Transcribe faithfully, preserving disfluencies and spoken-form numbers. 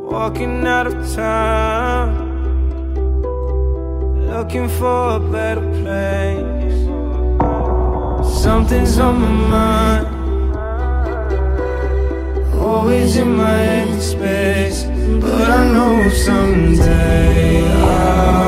walking out of town, looking for a better place. Something's on my mind, always in my empty space. But I know someday I'll